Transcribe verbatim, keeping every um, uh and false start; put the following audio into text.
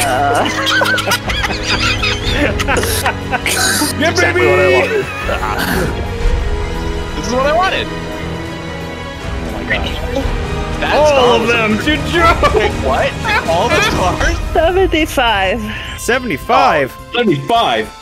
Uh... Yeah, exactly baby! what I wanted. This is what I wanted. Oh my gosh. That All star of was them a- to Joe! Wait, what? All the stars? seventy-five. seventy-five. seventy-five.